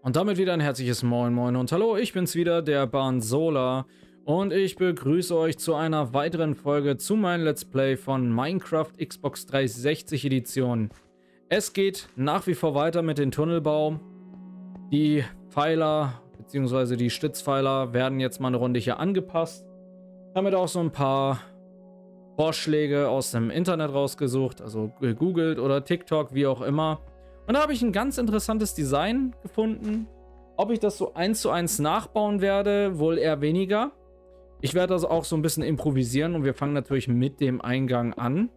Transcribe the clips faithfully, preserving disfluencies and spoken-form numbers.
Und damit wieder ein herzliches Moin Moin und Hallo, ich bin's wieder, der Bansola. Und ich begrüße euch zu einer weiteren Folge zu meinem Let's Play von Minecraft Xbox dreihundertsechzig Edition. Es geht nach wie vor weiter mit dem Tunnelbau. Die Pfeiler bzw. die Stützpfeiler werden jetzt mal eine Runde hier angepasst. Damit auch so ein paar Vorschläge aus dem Internet rausgesucht, also gegoogelt oder TikTok, wie auch immer. Und da habe ich ein ganz interessantes Design gefunden. Ob ich das so eins zu eins nachbauen werde, wohl eher weniger. Ich werde das auch so ein bisschen improvisieren und wir fangen natürlich mit dem Eingang an.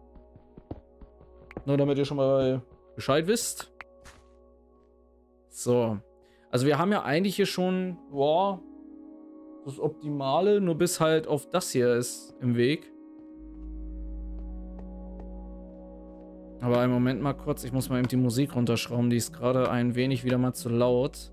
Nur damit ihr schon mal Bescheid wisst. So. Also wir haben ja eigentlich hier schon, boah, das Optimale, nur bis halt auf das hier ist im Weg. Aber einen Moment mal kurz, ich muss mal eben die Musik runterschrauben, die ist gerade ein wenig wieder mal zu laut.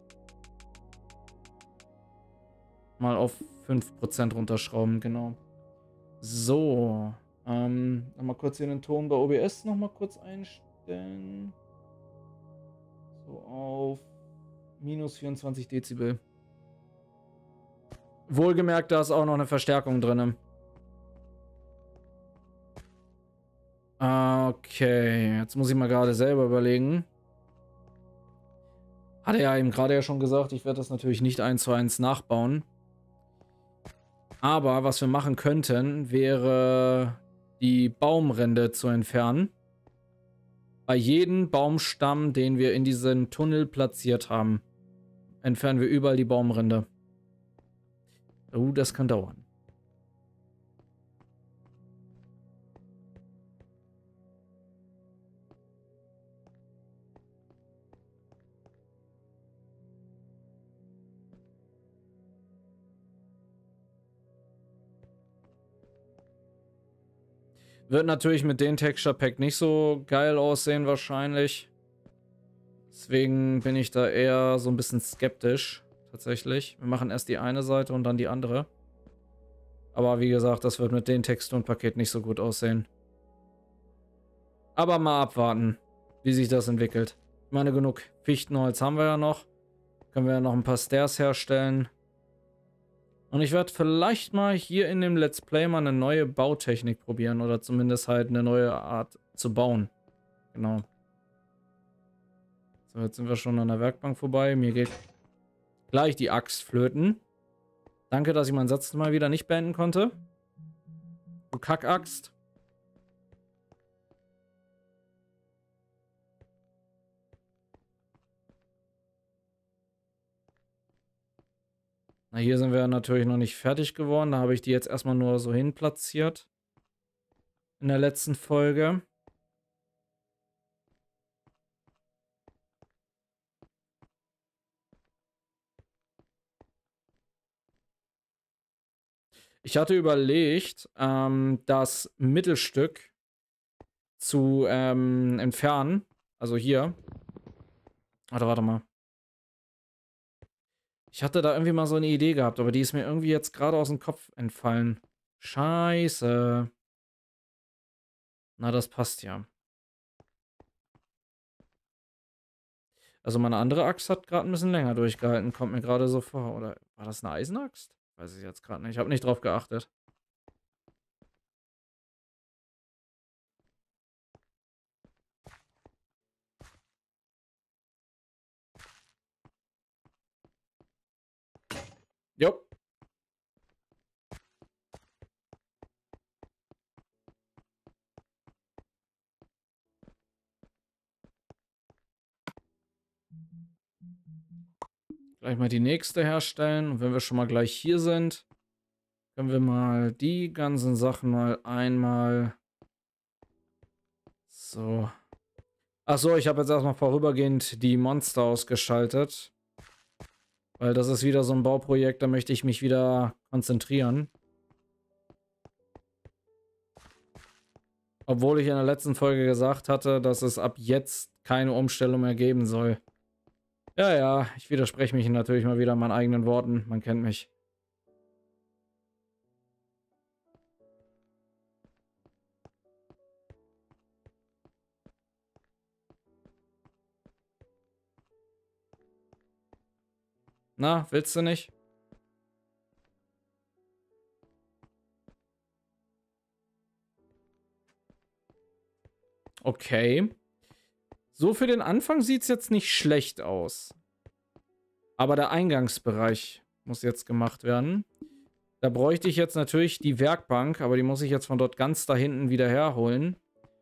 Mal auf fünf Prozent runterschrauben, genau. So, ähm, nochmal kurz hier den Ton bei O B S nochmal kurz einstellen. So auf minus vierundzwanzig Dezibel. Wohlgemerkt, da ist auch noch eine Verstärkung drin. Okay, jetzt muss ich mal gerade selber überlegen. Hatte ja eben gerade ja schon gesagt, ich werde das natürlich nicht eins zu eins nachbauen. Aber was wir machen könnten, wäre die Baumrinde zu entfernen. Bei jedem Baumstamm, den wir in diesen Tunnel platziert haben, entfernen wir überall die Baumrinde. Oh, das kann dauern. Wird natürlich mit dem Texture Pack nicht so geil aussehen wahrscheinlich. Deswegen bin ich da eher so ein bisschen skeptisch, tatsächlich. Wir machen erst die eine Seite und dann die andere. Aber wie gesagt, das wird mit dem Texturenpaket nicht so gut aussehen. Aber mal abwarten, wie sich das entwickelt. Ich meine, genug Fichtenholz haben wir ja noch. Können wir ja noch ein paar Stairs herstellen. Und ich werde vielleicht mal hier in dem Let's Play mal eine neue Bautechnik probieren. Oder zumindest halt eine neue Art zu bauen. Genau. So, jetzt sind wir schon an der Werkbank vorbei. Mir geht gleich die Axt flöten. Danke, dass ich meinen Satz mal wieder nicht beenden konnte. Du Kackaxt. Na, hier sind wir natürlich noch nicht fertig geworden. Da habe ich die jetzt erstmal nur so hin platziert. In der letzten Folge. Ich hatte überlegt, ähm, das Mittelstück zu ähm, entfernen. Also hier. Warte, warte mal. Ich hatte da irgendwie mal so eine Idee gehabt, aber die ist mir irgendwie jetzt gerade aus dem Kopf entfallen. Scheiße. Na, das passt ja. Also meine andere Axt hat gerade ein bisschen länger durchgehalten. Kommt mir gerade so vor. Oder war das eine Eisenaxt? Weiß ich jetzt gerade nicht. Ich habe nicht drauf geachtet. Jo. Gleich mal die nächste herstellen. Und wenn wir schon mal gleich hier sind, können wir mal die ganzen Sachen mal einmal... So. Achso, ich habe jetzt erstmal vorübergehend die Monster ausgeschaltet. Weil das ist wieder so ein Bauprojekt, da möchte ich mich wieder konzentrieren. Obwohl ich in der letzten Folge gesagt hatte, dass es ab jetzt keine Umstellung mehr geben soll. Ja, ja, ich widerspreche mich natürlich mal wieder meinen eigenen Worten. Man kennt mich. Na, willst du nicht? Okay. So, für den Anfang sieht es jetzt nicht schlecht aus. Aber der Eingangsbereich muss jetzt gemacht werden. Da bräuchte ich jetzt natürlich die Werkbank, aber die muss ich jetzt von dort ganz da hinten wieder herholen.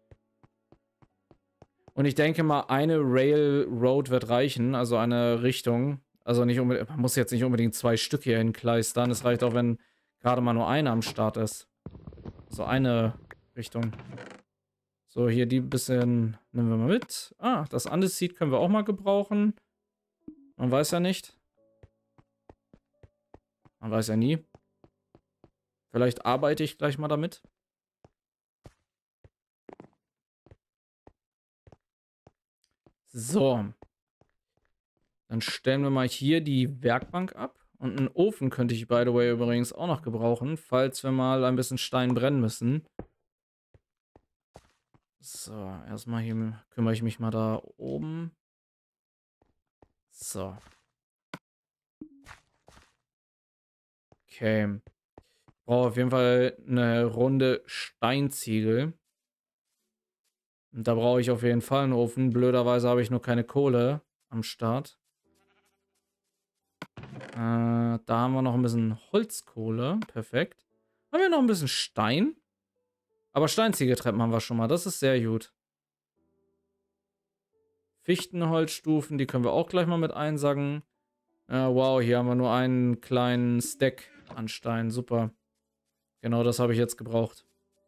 Und ich denke mal, eine Railroad wird reichen, also eine Richtung. Also nicht unbedingt, man muss jetzt nicht unbedingt zwei Stück hier hinkleistern. Es reicht auch, wenn gerade mal nur eine am Start ist. So eine Richtung. So, hier die bisschen nehmen wir mal mit. Ah, das Andeseed können wir auch mal gebrauchen. Man weiß ja nicht. Man weiß ja nie. Vielleicht arbeite ich gleich mal damit. So. Dann stellen wir mal hier die Werkbank ab. Und einen Ofen könnte ich, by the way, übrigens auch noch gebrauchen, falls wir mal ein bisschen Stein brennen müssen. So, erstmal hier kümmere ich mich mal da oben. So. Okay. Ich brauche auf jeden Fall eine runde Steinziegel. Und da brauche ich auf jeden Fall einen Ofen. Blöderweise habe ich nur keine Kohle am Start. Äh, da haben wir noch ein bisschen Holzkohle. Perfekt. Haben wir noch ein bisschen Stein? Aber Steinziegeltreppen haben wir schon mal. Das ist sehr gut. Fichtenholzstufen, die können wir auch gleich mal mit einsacken. Äh, wow, hier haben wir nur einen kleinen Stack an Stein. Super. Genau das habe ich jetzt gebraucht.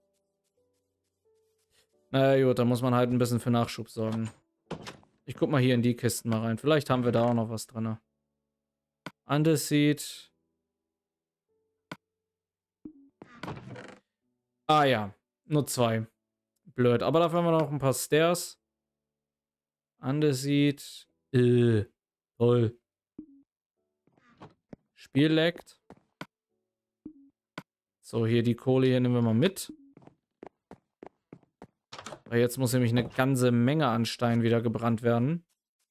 Na gut, da muss man halt ein bisschen für Nachschub sorgen. Ich guck mal hier in die Kisten mal rein. Vielleicht haben wir da auch noch was drin. Andeseed. Ah ja, nur zwei. Blöd. Aber dafür haben wir noch ein paar Stairs. Andeseed. Äh, toll. Spiel laggt. So, hier die Kohle hier nehmen wir mal mit. Weil jetzt muss nämlich eine ganze Menge an Stein wieder gebrannt werden.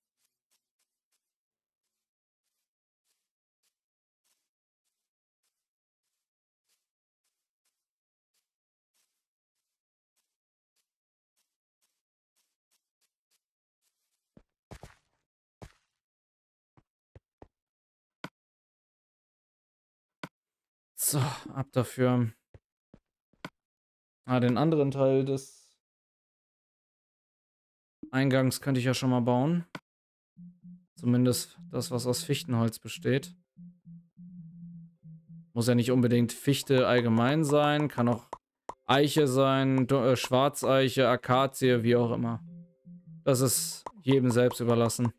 So, ab dafür. Ah, den anderen Teil des Eingangs könnte ich ja schon mal bauen. Zumindest das, was aus Fichtenholz besteht. Muss ja nicht unbedingt Fichte allgemein sein. Kann auch Eiche sein, äh, Schwarzeiche, Akazie, wie auch immer. Das ist jedem selbst überlassen.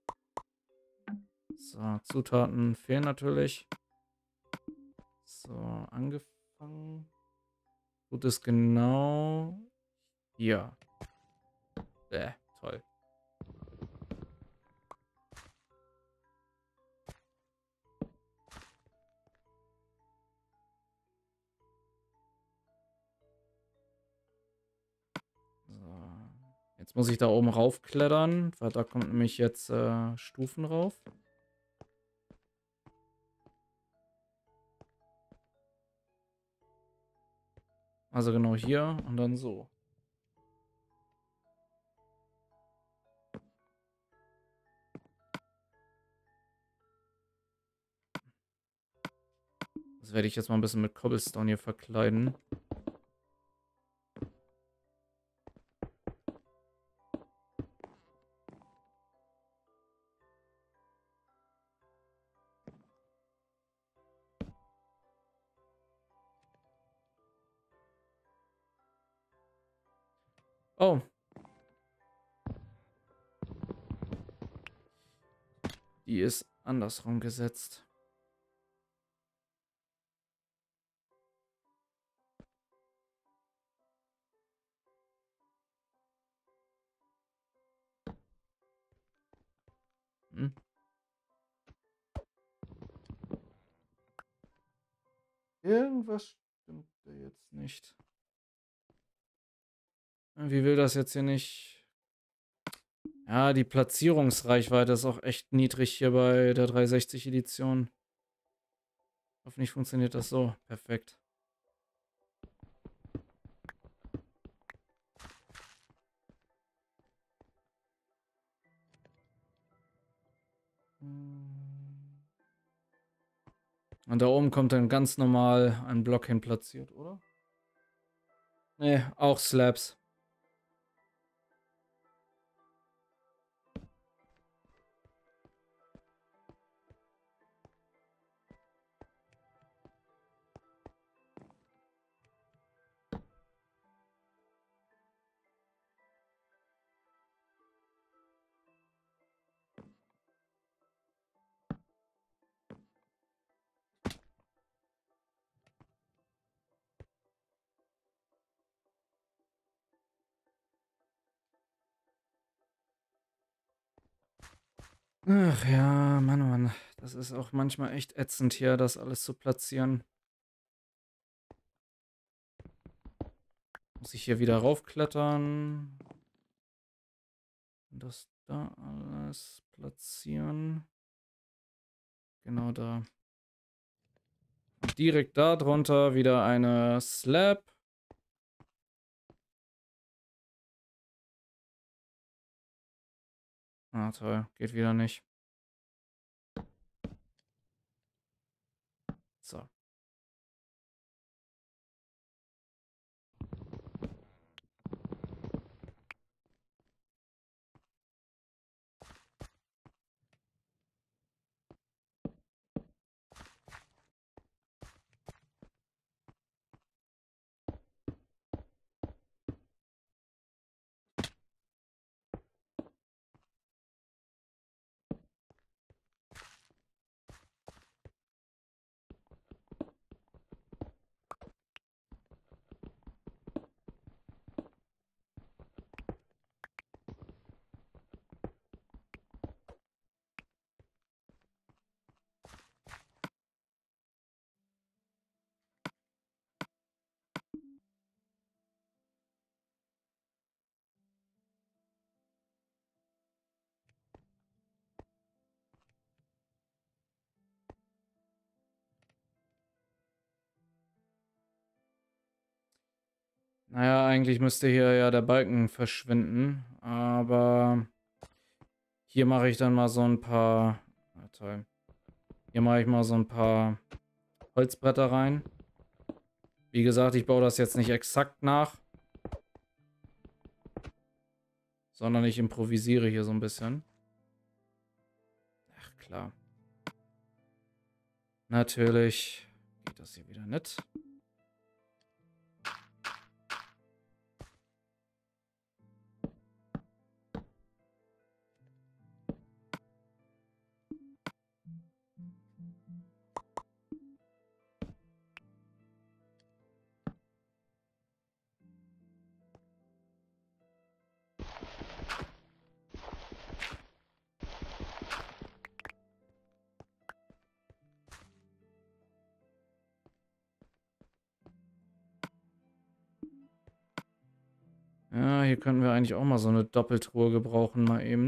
So, Zutaten fehlen natürlich. So, angefangen. Gut ist genau hier. Bäh, toll. So. Jetzt muss ich da oben raufklettern, weil da kommt nämlich jetzt äh, Stufen rauf. Also genau hier und dann so. Das werde ich jetzt mal ein bisschen mit Cobblestone hier verkleiden. Oh. Die ist andersrum gesetzt. Hm. Irgendwas stimmt da jetzt nicht. Wie will das jetzt hier nicht? Ja, die Platzierungsreichweite ist auch echt niedrig hier bei der dreihundertsechzig Edition. Hoffentlich funktioniert das so. Perfekt. Und da oben kommt dann ganz normal ein Block hin platziert, oder? Ne, auch Slabs. Ach ja, Mann, oh Mann. Das ist auch manchmal echt ätzend hier, das alles zu platzieren. Muss ich hier wieder raufklettern. Das da alles platzieren. Genau da. Und direkt da drunter wieder eine Slab. Ah, toll. Geht wieder nicht. So. Naja, eigentlich müsste hier ja der Balken verschwinden. Aber hier mache ich dann mal so ein paar... Ah, toll. Hier mache ich mal so ein paar Holzbretter rein. Wie gesagt, ich baue das jetzt nicht exakt nach, sondern ich improvisiere hier so ein bisschen. Ach, klar. Natürlich geht das hier wieder nicht. Ja, hier könnten wir eigentlich auch mal so eine Doppeltruhe gebrauchen, mal eben.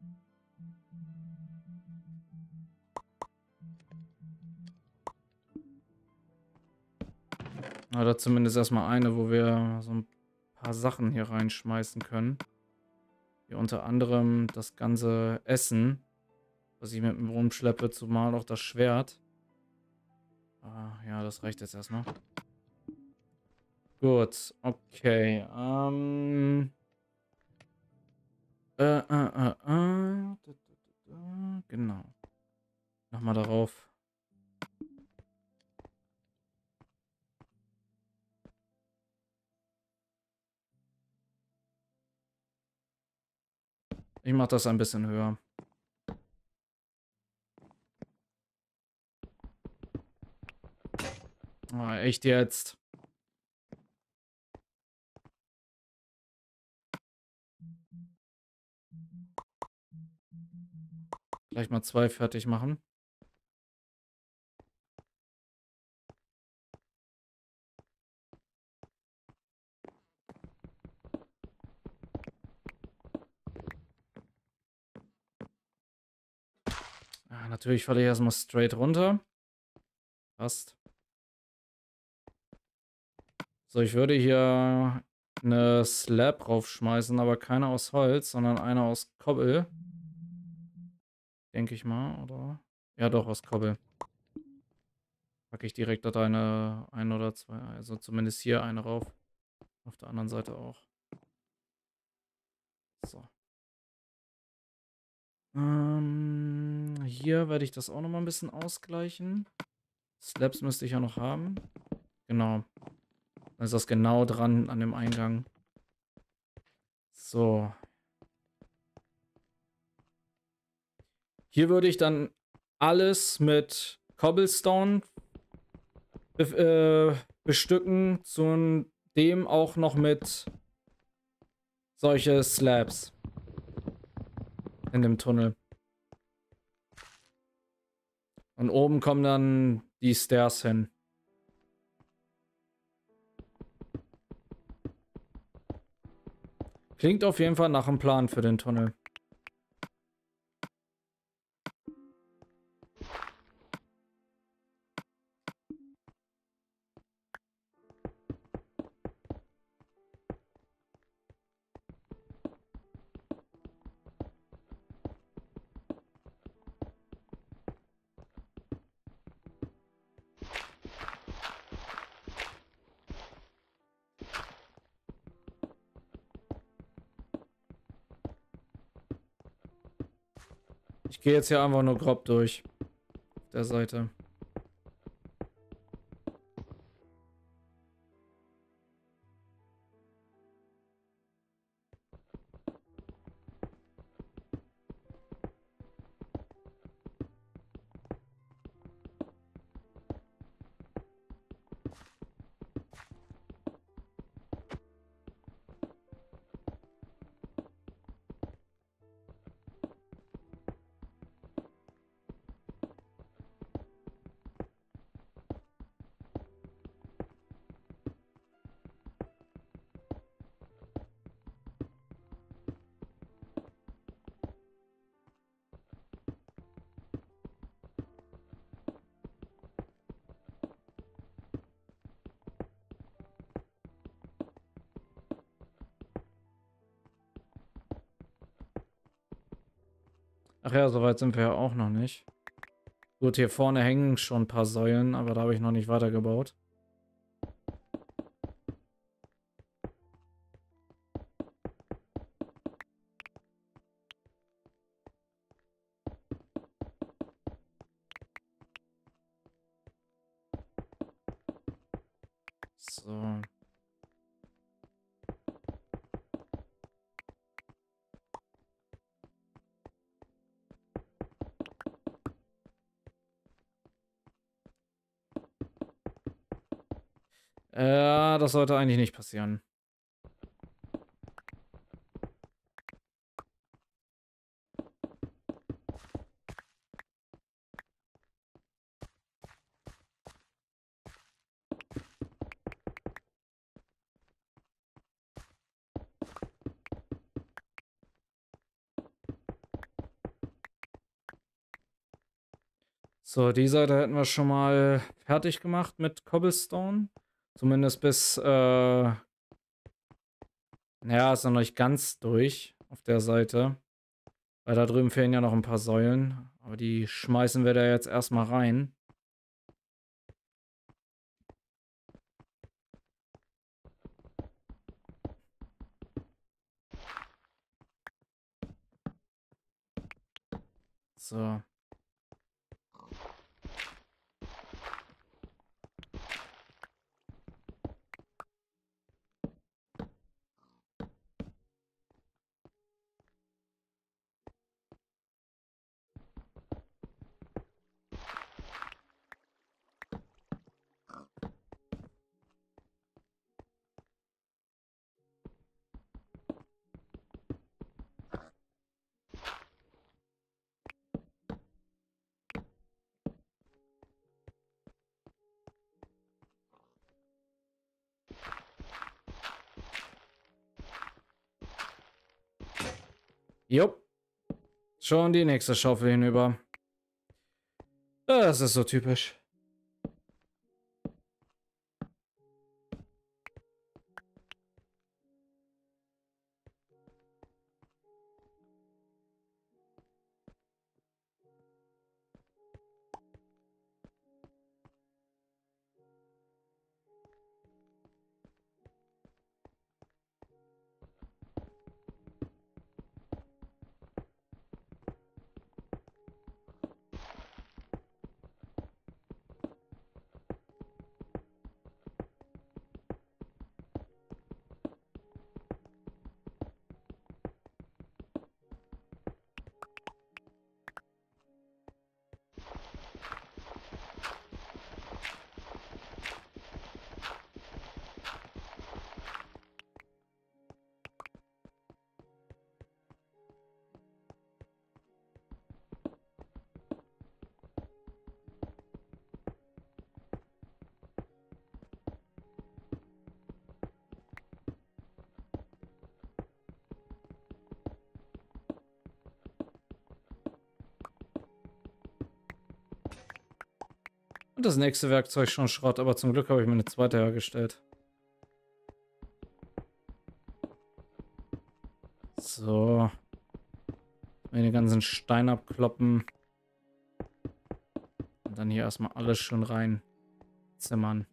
Oder zumindest erstmal eine, wo wir so ein paar Sachen hier reinschmeißen können. Hier unter anderem das ganze Essen, was ich mit mir rumschleppe, zumal auch das Schwert. Ah, ja, das reicht jetzt erstmal. Gut, okay. Ähm. Äh, äh, äh, äh. Da, da, da, da. Genau. Nochmal darauf. Ich mache das ein bisschen höher. Ah, echt jetzt? Gleich mal zwei fertig machen. Ja, natürlich falle ich erstmal straight runter. Passt. So, ich würde hier eine Slab raufschmeißen, aber keine aus Holz, sondern eine aus Kobbel. Denke ich mal, oder? Ja, doch, aus Kobbel. Packe ich direkt dort eine, ein oder zwei, also zumindest hier eine rauf. Auf der anderen Seite auch. So. Ähm, hier werde ich das auch nochmal ein bisschen ausgleichen. Slabs müsste ich ja noch haben. Genau. Dann ist das genau dran an dem Eingang. So. Hier würde ich dann alles mit Cobblestone be äh, bestücken, zudem auch noch mit solche Slabs in dem Tunnel. Und oben kommen dann die Stairs hin. Klingt auf jeden Fall nach einem Plan für den Tunnel. Ich gehe jetzt hier einfach nur grob durch. Auf der Seite. Ach ja, soweit sind wir ja auch noch nicht. Gut, hier vorne hängen schon ein paar Säulen, aber da habe ich noch nicht weitergebaut. So. Ja, das sollte eigentlich nicht passieren. So, die Seite hätten wir schon mal fertig gemacht mit Cobblestone. Zumindest bis, äh, naja, ist noch nicht ganz durch auf der Seite. Weil da drüben fehlen ja noch ein paar Säulen. Aber die schmeißen wir da jetzt erstmal rein. So. Jupp. Schon die nächste Schaufel hinüber. Das ist so typisch. Und das nächste Werkzeug schon Schrott, aber zum Glück habe ich mir eine zweite hergestellt. So. Mir den ganzen Stein abkloppen. Und dann hier erstmal alles schön rein zimmern.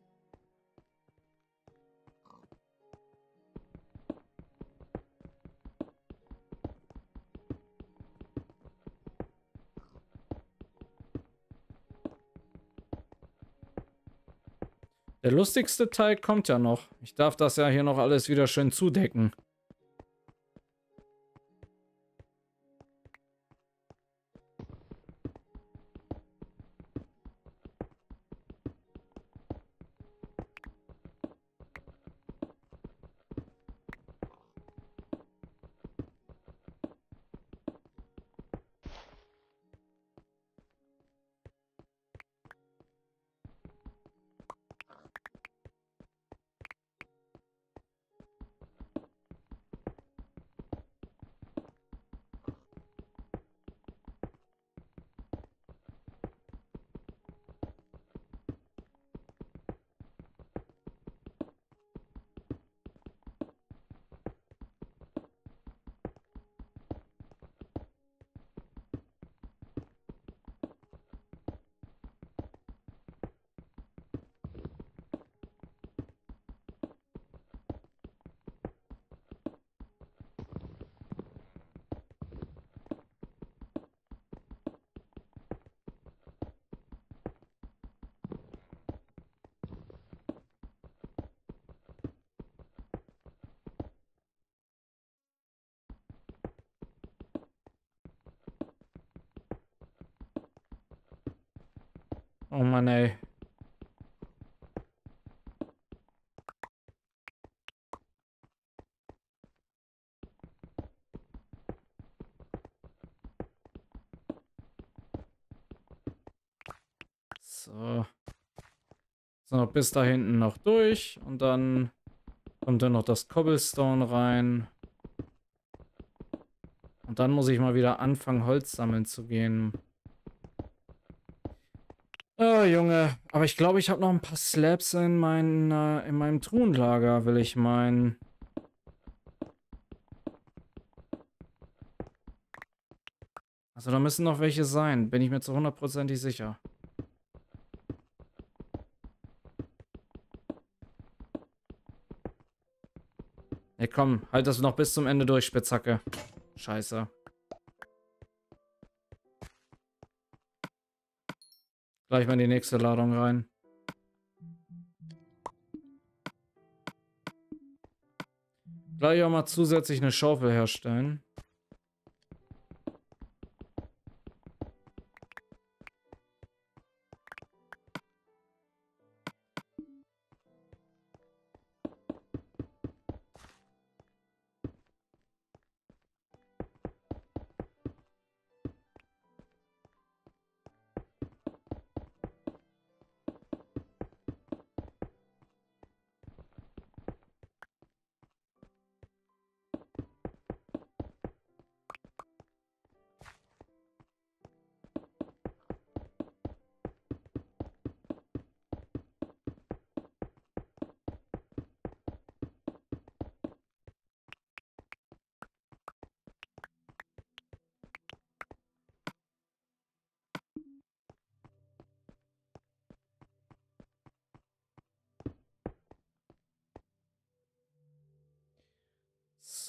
Der lustigste Teil kommt ja noch. Ich darf das ja hier noch alles wieder schön zudecken. Oh Mann, ey. So. So, bis da hinten noch durch. Und dann kommt dann noch das Cobblestone rein. Und dann muss ich mal wieder anfangen, Holz sammeln zu gehen. Oh, Junge. Aber ich glaube, ich habe noch ein paar Slabs in, mein, äh, in meinem Truhenlager, will ich meinen. Also da müssen noch welche sein. Bin ich mir zu hundertprozentig sicher. Hey, komm. Halt das noch bis zum Ende durch, Spitzhacke. Scheiße. Gleich mal in die nächste Ladung rein. Gleich auch mal zusätzlich eine Schaufel herstellen.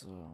So.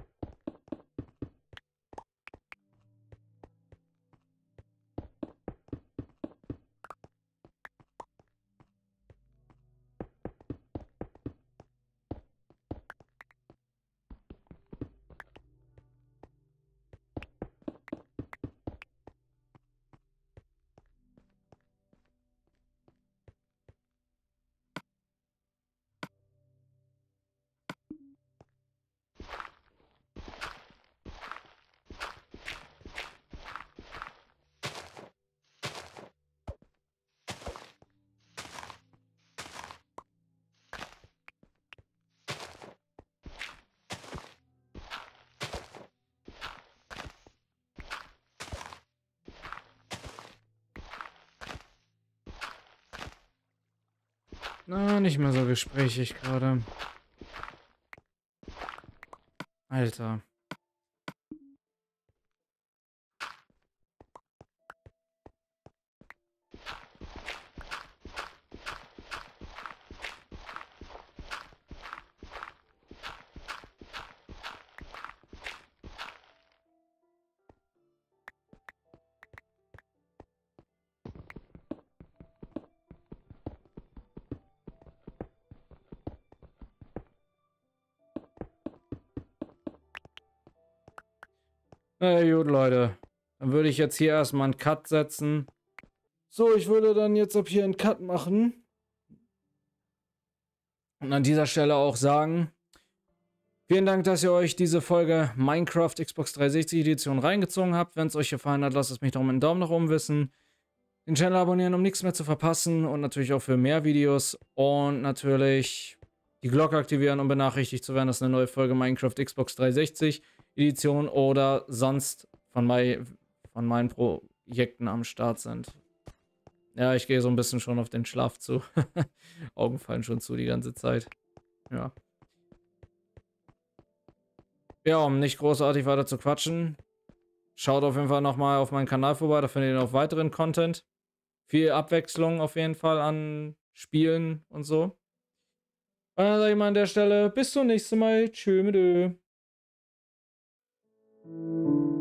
Na, nicht mehr so gesprächig gerade. Alter. Na gut, Leute. Dann würde ich jetzt hier erstmal einen Cut setzen. So, ich würde dann jetzt ab hier einen Cut machen. Und an dieser Stelle auch sagen, vielen Dank, dass ihr euch diese Folge Minecraft Xbox dreihundertsechzig Edition reingezogen habt. Wenn es euch gefallen hat, lasst es mich doch mit einem Daumen nach oben wissen. Den Channel abonnieren, um nichts mehr zu verpassen. Und natürlich auch für mehr Videos. Und natürlich die Glocke aktivieren, um benachrichtigt zu werden, dass eine neue Folge Minecraft Xbox dreihundertsechzig Edition oder sonst von, mein, von meinen Projekten am Start sind. Ja, ich gehe so ein bisschen schon auf den Schlaf zu. Augen fallen schon zu die ganze Zeit. Ja. Ja, um nicht großartig weiter zu quatschen, schaut auf jeden Fall nochmal auf meinen Kanal vorbei, da findet ihr noch weiteren Content. Viel Abwechslung auf jeden Fall an Spielen und so. Und dann sage ich mal an der Stelle, bis zum nächsten Mal. Tschö mit Ö.